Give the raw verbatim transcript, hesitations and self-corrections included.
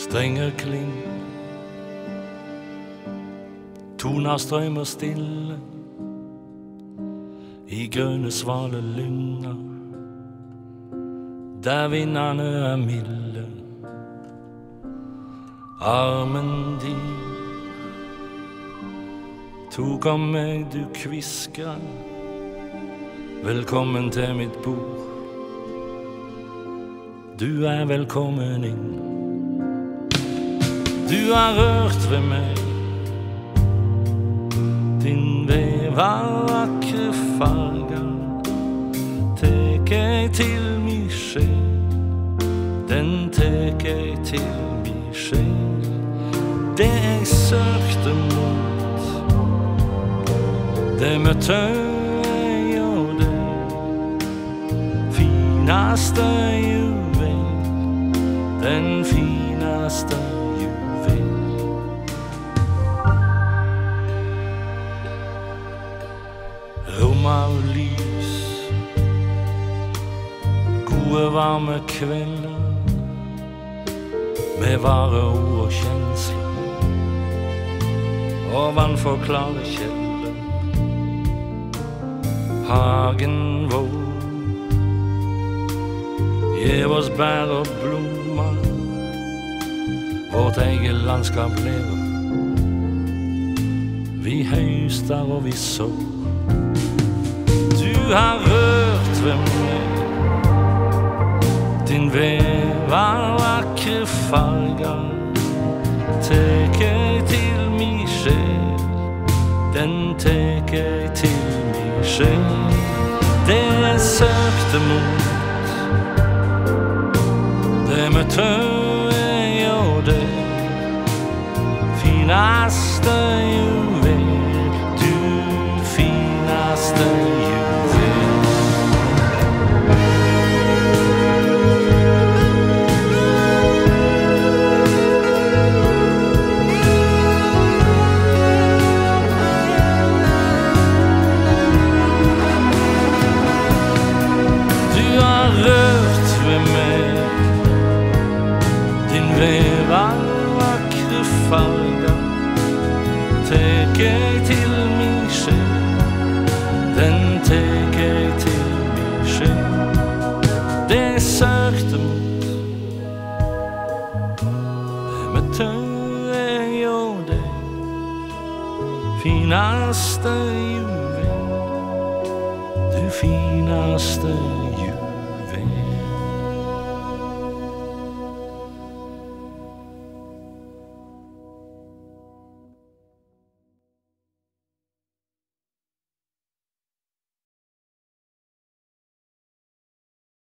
Strenger kling, toner strømmer stille i grønne svale lynger, der vindene er milde. Armen din tok om meg, du kviska, velkommen til mitt bord. Du er velkommen inn. Du har rørt ved meg, din vev av vakre farger, tek jeg til min sjel, den tek jeg til min sjel. Det jeg søkte mot, det møtte jeg og det, finaste juvel, den finaste rom av lys, gode varme kvelder, med vare ord og kjensler, og vann for klare kjeller. Hagen vår gjev oss bær og blommer, vårt eget landskap lever, vi høster og vi sår. Du har rørt ved meg, din vev av vakre farger, tek jeg til min sjel, den tek jeg til min sjel. Det jeg søkte mot, det møtte jeg og det, finaste juvel, du finaste juvel. Vev av vakre farger, tek jeg til min sjel, den tek jeg til min sjel. Det jeg søkte mot, det møtte jeg og det, finaste juvel, du finaste juvel.